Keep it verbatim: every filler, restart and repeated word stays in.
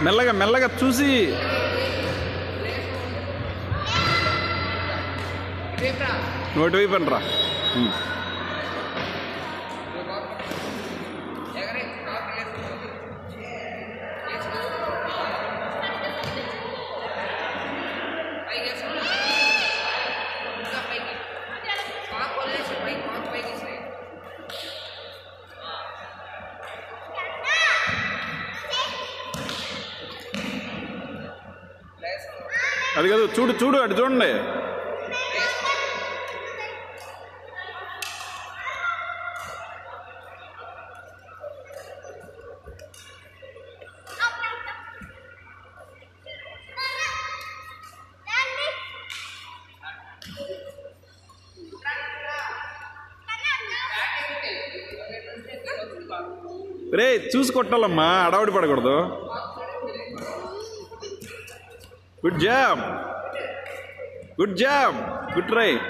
మెల్లగా మెల్లగా చూసి నోటి వైపు రా. అది కాదు, చూడు చూడు అటు చూడండి. రే చూసి కొట్టాలమ్మా, అడవాడి పడకూడదు. Good job, good job, good try.